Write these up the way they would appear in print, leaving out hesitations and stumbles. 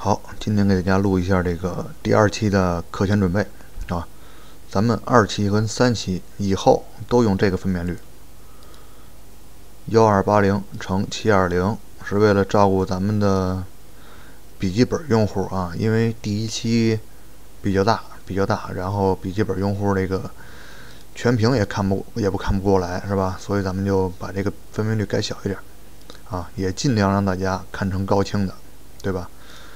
好，今天给大家录一下这个第2期的课前准备啊。咱们2期跟3期以后都用这个分辨率，1280×720，是为了照顾咱们的笔记本用户啊。因为第1期比较大，然后笔记本用户这个全屏也看不过来，是吧？所以咱们就把这个分辨率改小一点啊，也尽量让大家看成高清的，对吧？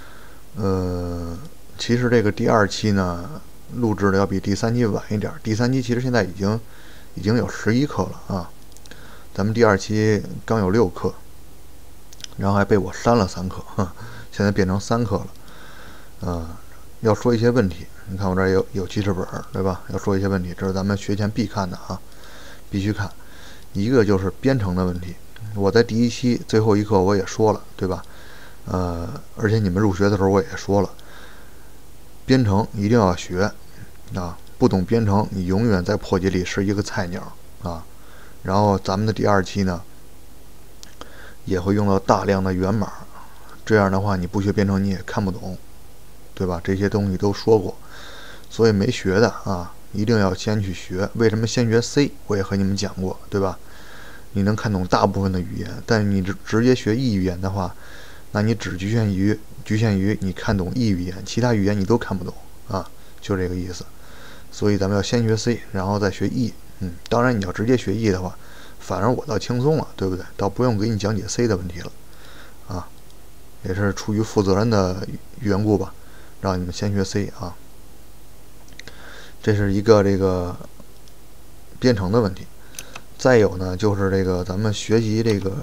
其实这个第2期呢，录制的要比第3期晚一点。第3期其实现在已经有11课了啊，咱们第2期刚有6课，然后还被我删了3课，现在变成3课了。要说一些问题，你看我这儿有记事本，对吧？要说一些问题，这是咱们学前必看的啊，必须看。一个就是编程的问题，我在第1期最后一课我也说了，对吧？而且你们入学的时候我也说了，编程一定要学啊！不懂编程，你永远在破解里是一个菜鸟啊。然后咱们的第2期呢，也会用到大量的源码，这样的话你不学编程你也看不懂，对吧？这些东西都说过，所以没学的啊，一定要先去学。为什么先学 C？ 我也和你们讲过，对吧？你能看懂大部分的语言，但是你直接学E语言的话，那你只局限于你看懂E语言，其他语言你都看不懂啊，就这个意思。所以咱们要先学 C， 然后再学 E。当然你要直接学 E 的话，反而我倒轻松了，对不对？倒不用给你讲解 C 的问题了啊，也是出于负责任的缘故吧，让你们先学 C 啊。这是一个这个编程的问题。再有呢，就是这个咱们学习这个，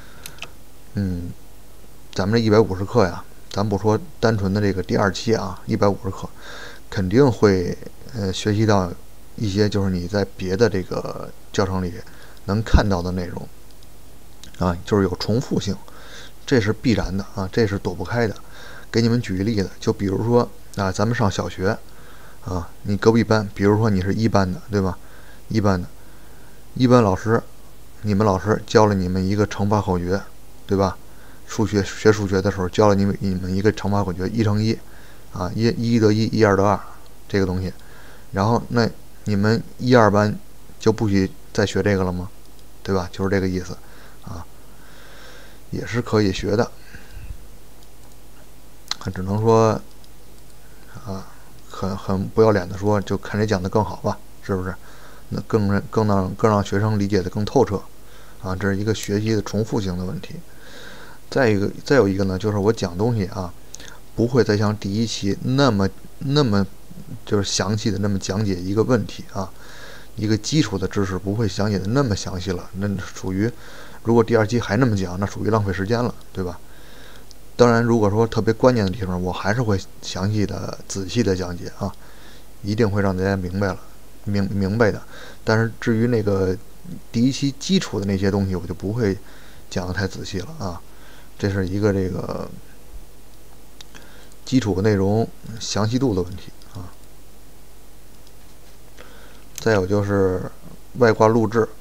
咱们这150课呀，咱不说单纯的这个第2期啊，150课肯定会学习到一些就是你在别的这个教程里能看到的内容啊，就是有重复性，这是必然的啊，这是躲不开的。给你们举个例子，就比如说啊，咱们上小学啊，你隔壁班，比如说你是1班的，对吧？1班老师，你们老师教了你们一个乘法口诀，对吧？学数学的时候教了你们一个乘法口诀，1乘1啊，1得1，1 2得2这个东西。然后那你们1、2班就不许再学这个了吗？对吧？就是这个意思啊，也是可以学的，只能说啊，很不要脸的说，就看谁讲的更好吧，是不是？那更让学生理解的更透彻啊，这是一个学习的重复性的问题。再有一个呢，就是我讲东西啊，不会再像第1期那么就是详细的那么讲解一个问题啊，一个基础的知识不会讲解的那么详细了，那属于如果第2期还那么讲，那属于浪费时间了，对吧？当然，如果说特别关键的地方，我还是会详细的、仔细的讲解啊，一定会让大家明白的。但是至于那个第1期基础的那些东西，我就不会讲得太仔细了啊。这是一个这个基础内容详细度的问题啊。再有就是外挂录制，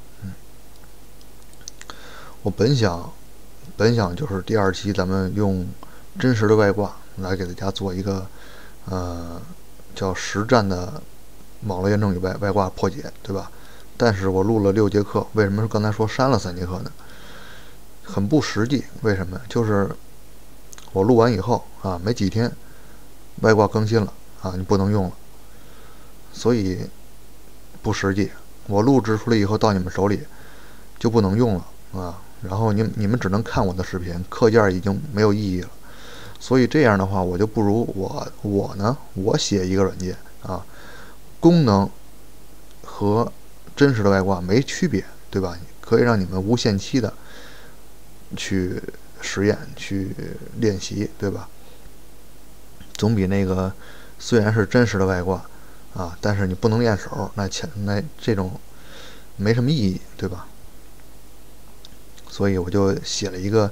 我本想就是第2期咱们用真实的外挂来给大家做一个叫实战的网络验证与外挂破解，对吧？但是我录了6节课，为什么刚才说删了3节课呢？很不实际。为什么？就是我录完以后啊，没几天外挂更新了啊，你不能用了，所以不实际。我录制出来以后到你们手里就不能用了啊，然后你们只能看我的视频，课件已经没有意义了。所以这样的话，我就不如我写一个软件啊，功能和真实的外挂没区别，对吧？可以让你们无限期的去实验、去练习，对吧？总比那个虽然是真实的外挂啊，但是你不能练手，那这种没什么意义，对吧？所以我就写了一个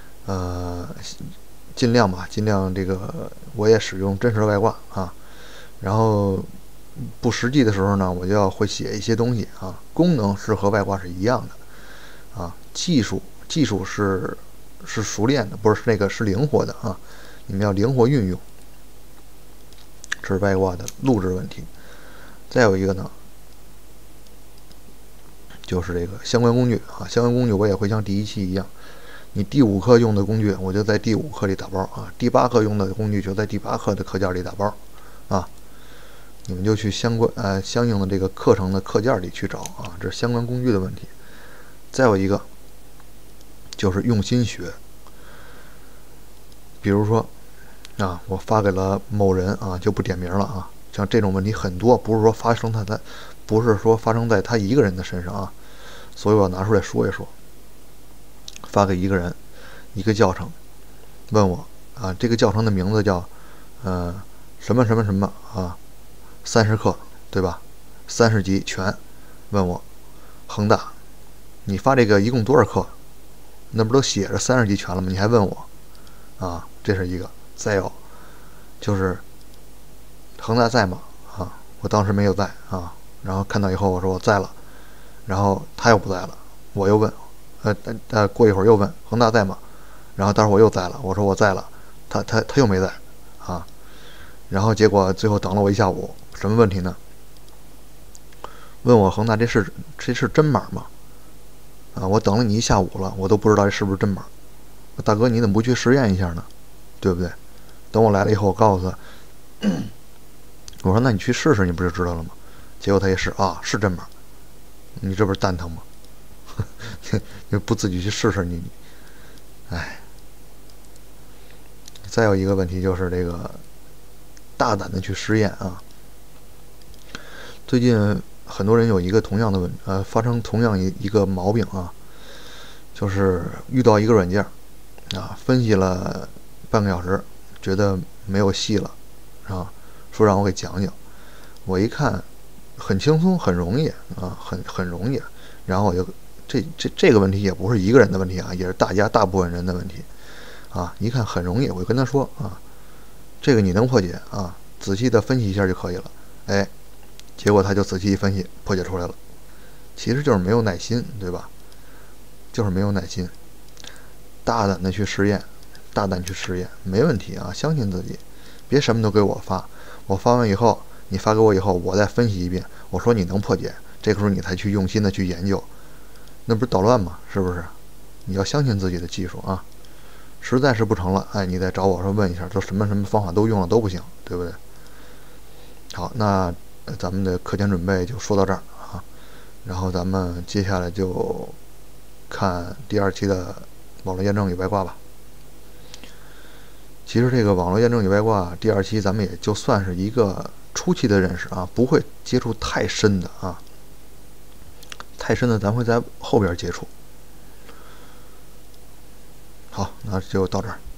尽量这个我也使用真实的外挂啊，然后不实际的时候呢，我就会写一些东西啊，功能是和外挂是一样的啊，技术是熟练的，不是那个是灵活的啊， 你们要灵活运用，这是外挂的录制问题。再有一个呢，就是这个相关工具啊，相关工具我也会像第一期一样，你第5课用的工具，我就在第5课里打包啊；第8课用的工具就在第8课的课件里打包啊。你们就去相应的这个课程的课件里去找啊，这是相关工具的问题。再有一个就是用心学，比如说啊，我发给了某人啊，就不点名了啊。像这种问题很多，不是说发生在他一个人的身上啊，所以我要拿出来说一说。发给一个人一个教程，问我啊，这个教程的名字叫什么什么什么啊，30课对吧？30级全。问我恒大，你发这个一共多少课？那不都写着30级全了吗？你还问我啊？这是一个。再有就是恒大在吗？啊，我当时没有在啊，然后看到以后我说我在了，然后他又不在了，我又问，过一会儿又问恒大在吗？然后待会儿我又在了，我说我在了，他又没在啊，然后结果最后等了我一下午，什么问题呢？问我恒大这是真码吗？啊，我等了你一下午了，我都不知道这是不是真码。大哥，你怎么不去实验一下呢？对不对？等我来了以后，我告诉他，我说那你去试试，你不就知道了吗？结果他也是啊，是真码。你这不是蛋疼吗？你不自己去试试你，哎。再有一个问题就是这个大胆的去实验啊。最近很多人有一个同样的发生同样一个毛病啊，就是遇到一个软件啊，分析了半个小时，觉得没有戏了啊，说让我给讲讲。我一看很轻松，很容易啊，很容易。然后我就这个问题也不是一个人的问题啊，也是大部分人的问题啊。一看很容易，我就跟他说啊，这个你能破解啊，仔细的分析一下就可以了。哎，结果他就仔细一分析，破解出来了。其实就是没有耐心，对吧？就是没有耐心。大胆的去实验，大胆去实验，没问题啊！相信自己，别什么都给我发。我发完以后，你发给我以后，我再分析一遍。我说你能破解，这个时候你才去用心的去研究，那不是捣乱吗？是不是？你要相信自己的技术啊！实在是不成了，哎，你再找我说问一下，这什么方法都用了都不行，对不对？好，那咱们的课前准备就说到这儿啊，然后咱们接下来就看第2期的网络验证与外挂吧。其实这个网络验证与外挂第2期咱们也就算是一个初期的认识啊，不会接触太深的啊，太深的咱会在后边接触。好，那就到这儿。